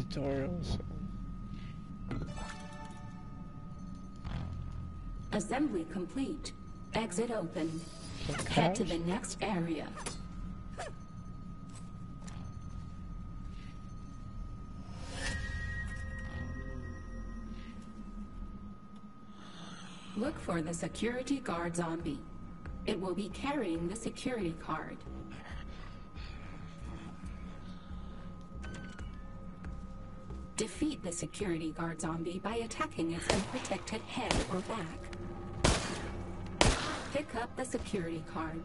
tutorials. Assembly complete. Exit open. Okay. Head to the next area. Look for the security guard zombie. It will be carrying the security card. Defeat the security guard zombie by attacking its unprotected head or back. Pick up the security card.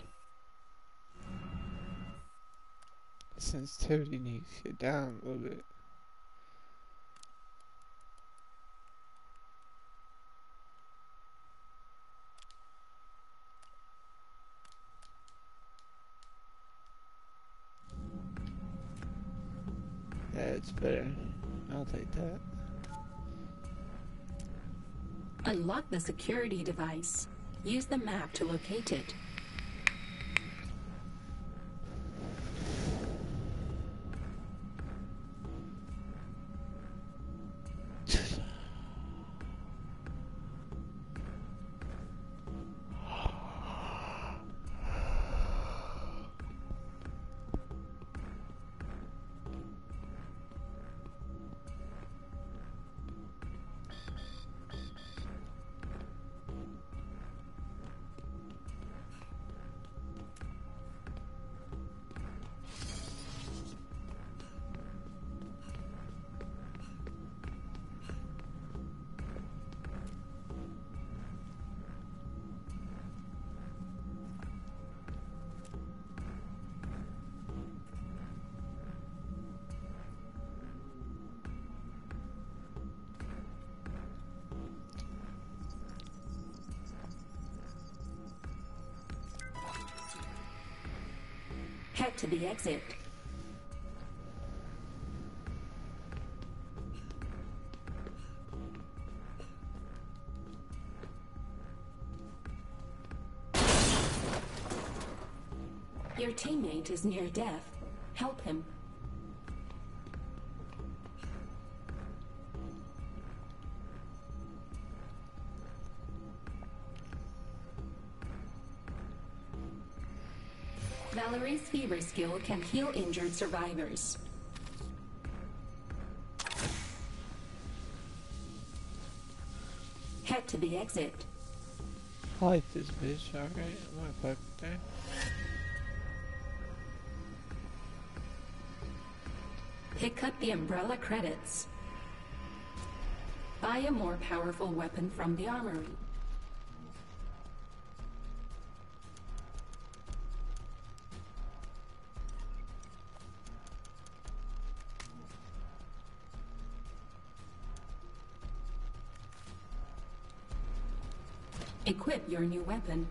Sensitivity needs to get down a little bit. That's better. I'll take that. Unlock the security device. Use the map to locate it. Head to the exit. Your teammate is near death. Help him. Valerie's fever skill can heal injured survivors. Head to the exit. I like this bitch, alright? I'm gonna fuck with that. Pick up the umbrella credits. Buy a more powerful weapon from the armory. Equip your new weapon.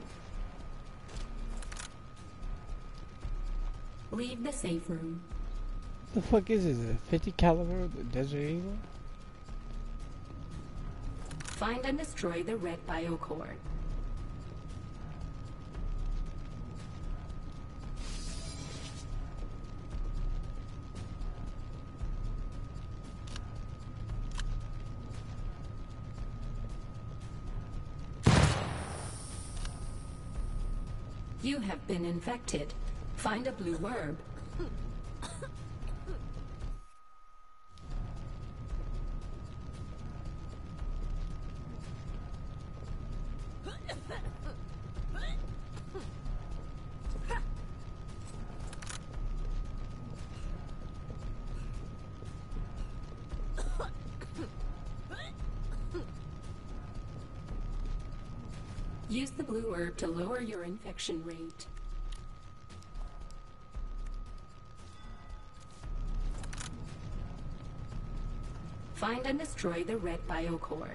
Leave the safe room. The fuck is this? A 50 caliber the Desert Eagle? Find and destroy the red biocore. You have been infected. Find a blue herb. Use the blue herb to lower your infection rate. Find and destroy the red biocore.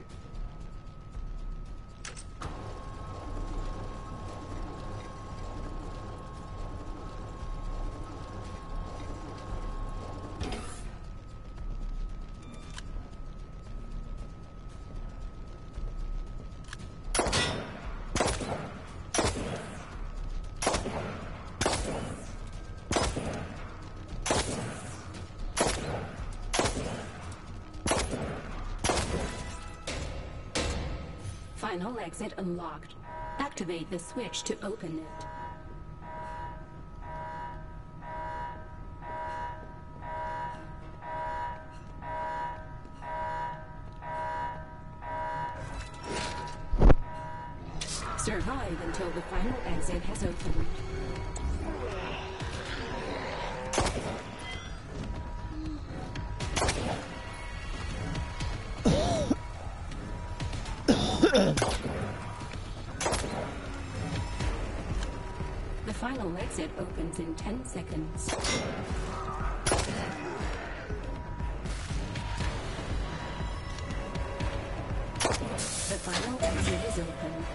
Final exit unlocked. Activate the switch to open it. Survive until the final exit has opened. The final exit opens in 10 seconds. The final exit is open.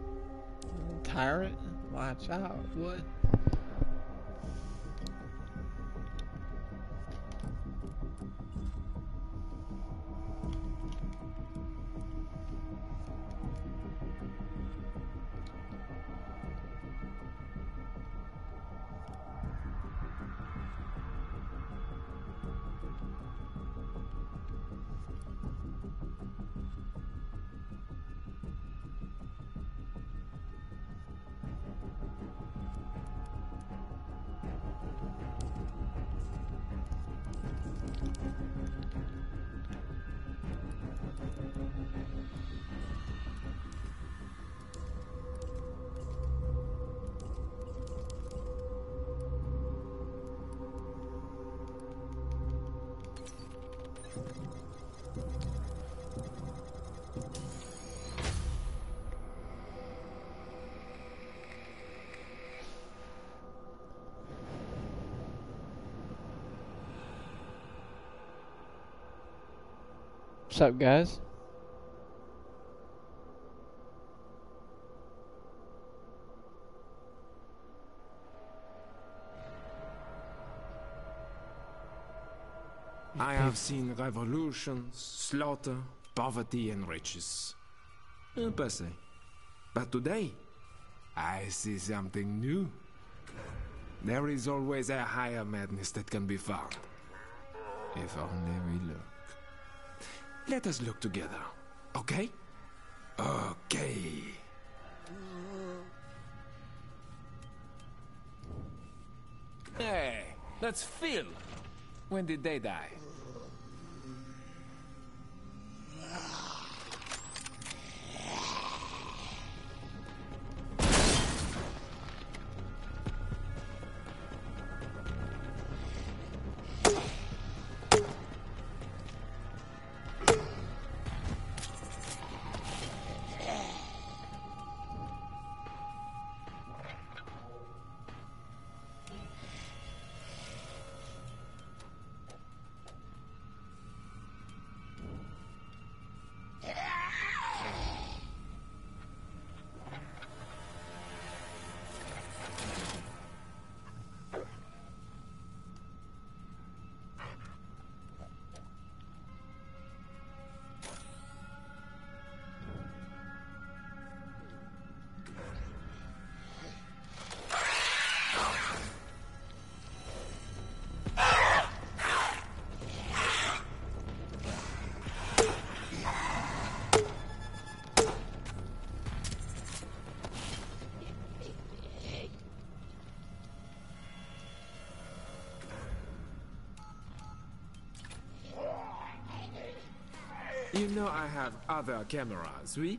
Tyrant? Watch out. What? What's up, guys? I have seen revolutions, slaughter, poverty, and riches. Passé. But today, I see something new. There is always a higher madness that can be found. If only we look. Let us look together, okay? Okay. Hey, that's Phil. When did they die? You know I have other cameras, oui?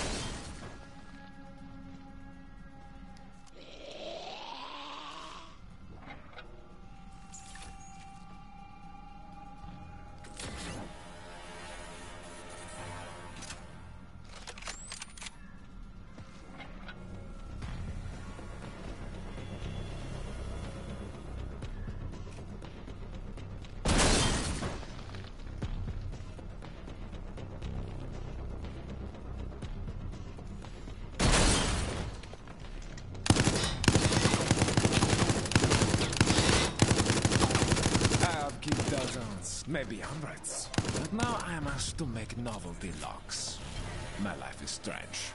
Dozens, maybe hundreds. But now I am asked to make novelty locks. My life is strange.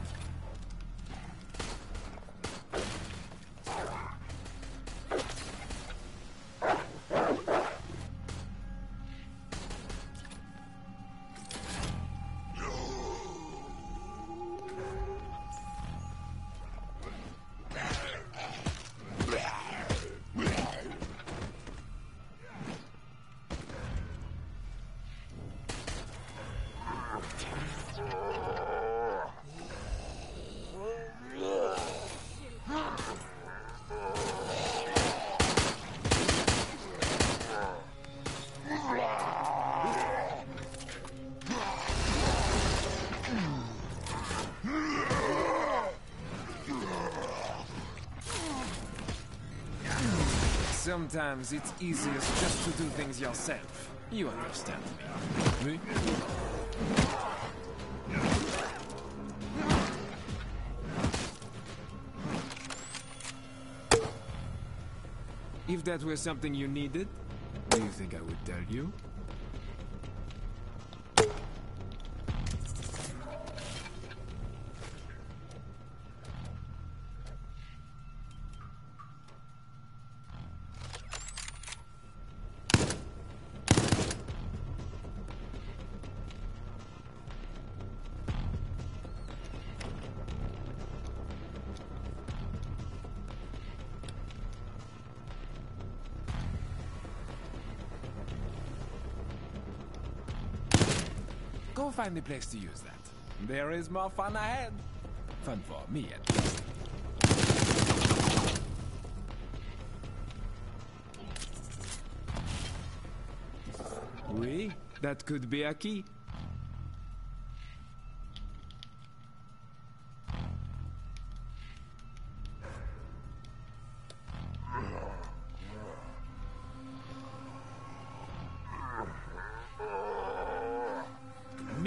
Sometimes it's easiest just to do things yourself. You understand me. Oui? If that were something you needed, do you think I would tell you? Go find a place to use that. There is more fun ahead. Fun for me, at least. Oui, that could be a key.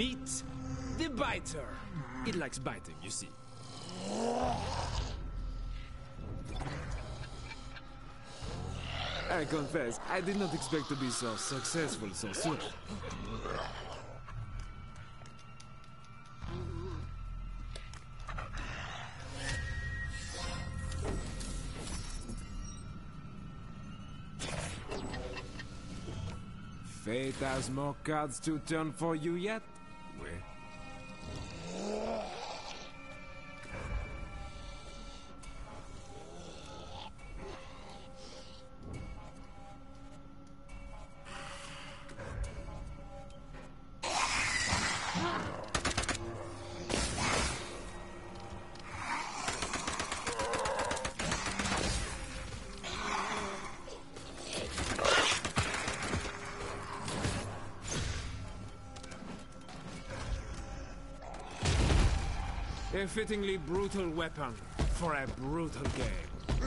Meet the biter. It likes biting, you see. I confess, I did not expect to be so successful so soon. Fate has more cards to turn for you yet? A fittingly brutal weapon for a brutal game.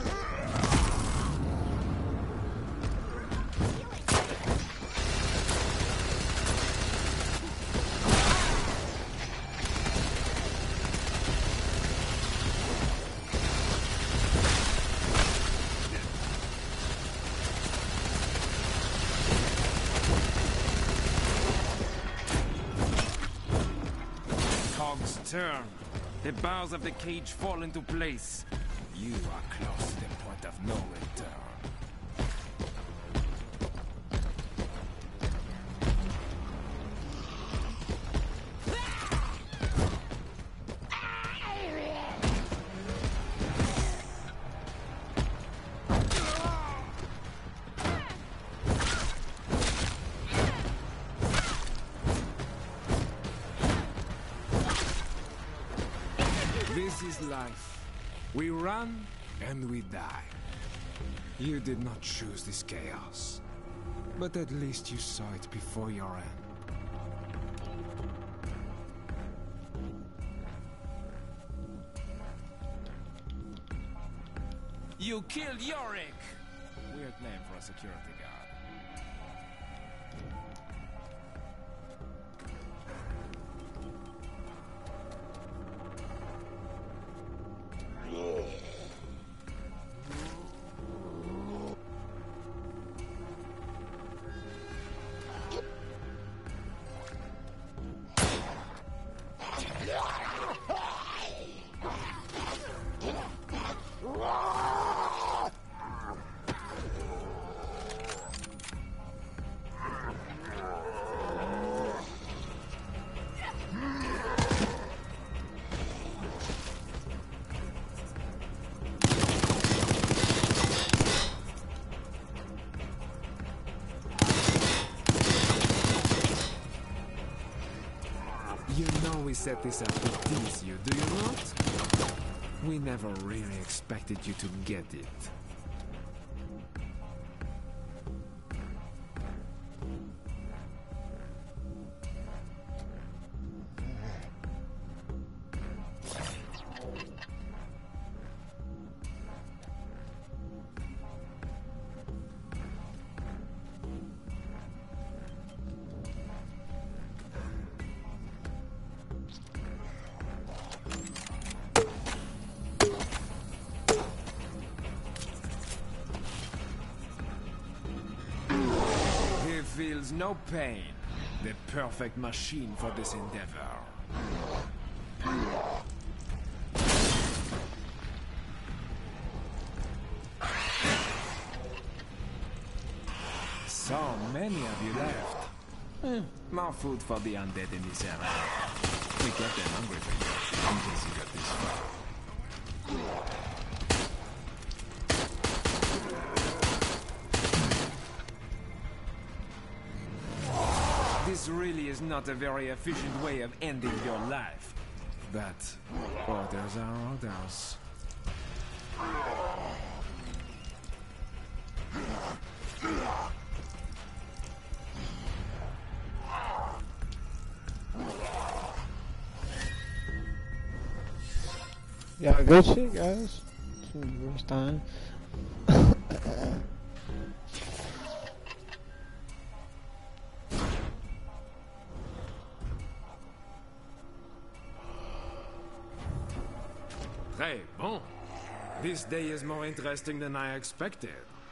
Cogs turn. The bars of the cage fall into place. You are close to the point of no return. This is life. We run and we die. You did not choose this chaos, but at least you saw it before your end. You killed Yorick! Weird name for a security guard. You know we set this up to tease you, do you not? We never really expected you to get it. Feels no pain. The perfect machine for this endeavor. So many of you left. More food for the undead in this area. We get them hungry for you, in case you got this far. This really is not a very efficient way of ending your life. But orders are orders. Yeah, good shit, guys. It's the first time. Très bon. This day is more interesting than I expected.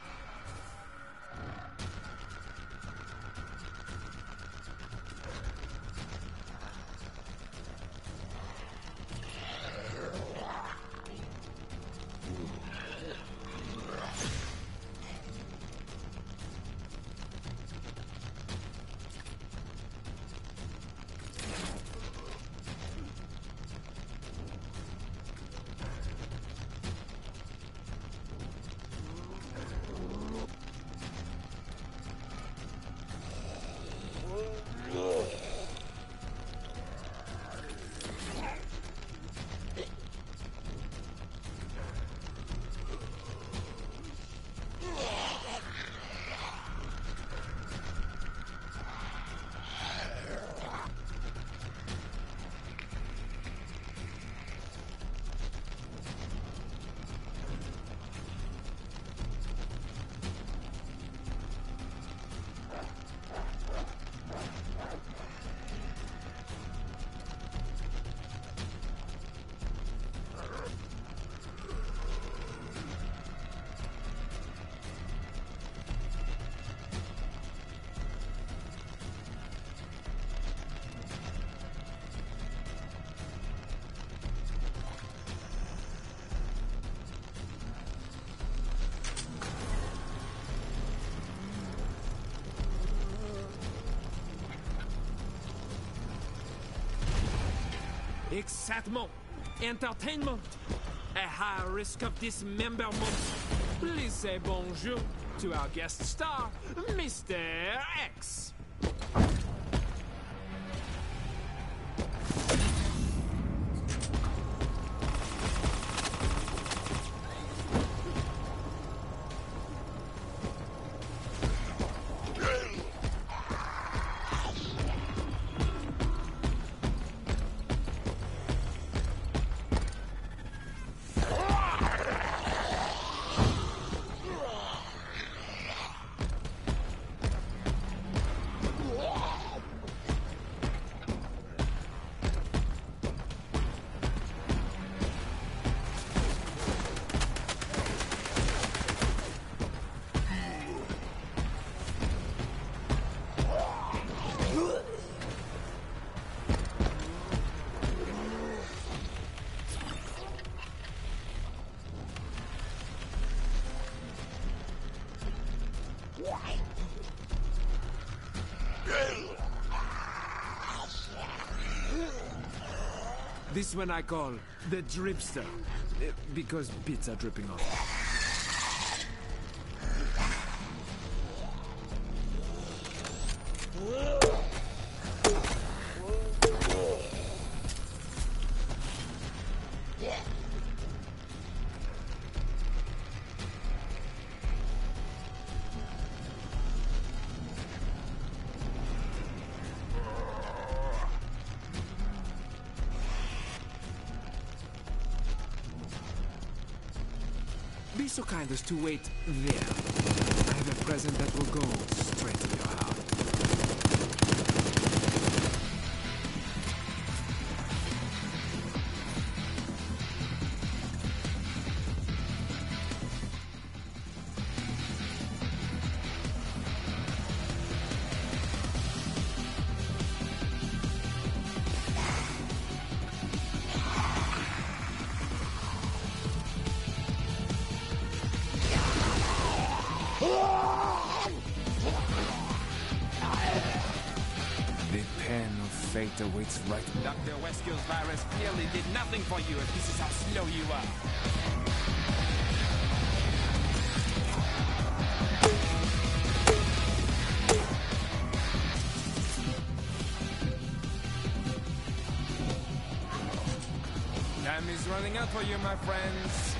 Excitement, entertainment, a high risk of dismemberment. Please say bonjour to our guest star, Mr. X. This one I call the dripster, because bits are dripping off. Be so kind as to wait there. I have a present that will go straight to your heart. Fate awaits right now. Dr. Weskill's virus clearly did nothing for you if this is how slow you are. Time is running out for you, my friends.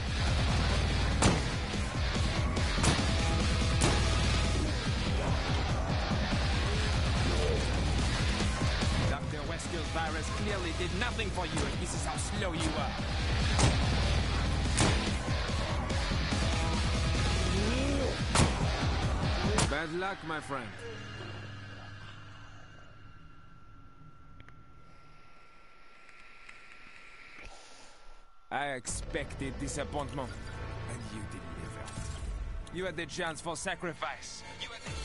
Weskill's virus clearly did nothing for you, and this is how slow you are. Bad luck, my friend. I expected disappointment, and you delivered. You had the chance for sacrifice. You had the